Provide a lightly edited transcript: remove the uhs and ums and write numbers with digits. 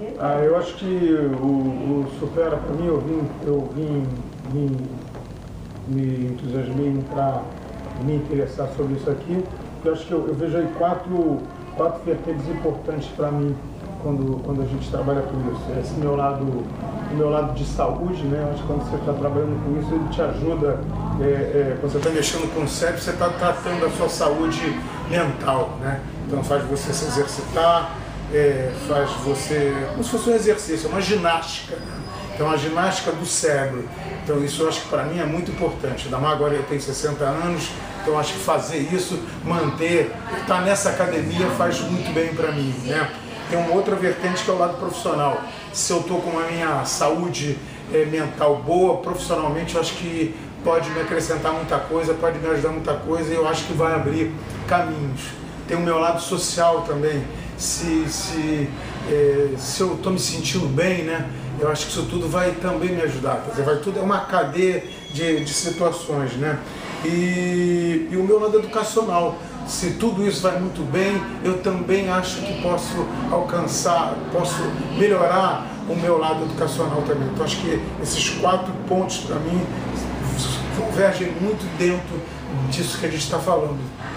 Eu acho que o Supera, para mim, eu me entusiasmei para me interessar sobre isso aqui, porque eu acho que eu vejo aí quatro vertentes importantes para mim quando a gente trabalha com isso. Esse meu lado de saúde, né? Eu acho que quando você está trabalhando com isso, ele te ajuda, quando você está mexendo com o cérebro, você está tratando a sua saúde mental, né? Então faz você se exercitar, faz você, como se fosse um exercício, uma ginástica, né? Então a ginástica do cérebro. Então isso eu acho que para mim é muito importante. Ainda mais agora eu tenho 60 anos, então eu acho que fazer isso, manter, estar nessa academia faz muito bem para mim, né? Tem uma outra vertente que é o lado profissional. Se eu estou com a minha saúde mental boa, profissionalmente eu acho que pode me acrescentar muita coisa, pode me ajudar muita coisa e eu acho que vai abrir caminhos. Tem o meu lado social também. Se eu estou me sentindo bem, né? Eu acho que isso tudo vai também me ajudar. Quer dizer, tudo é uma cadeia de situações, né? E o meu lado educacional. Se tudo isso vai muito bem, eu também acho que posso melhorar o meu lado educacional também. Então acho que esses 4 pontos para mim convergem muito dentro disso que a gente está falando.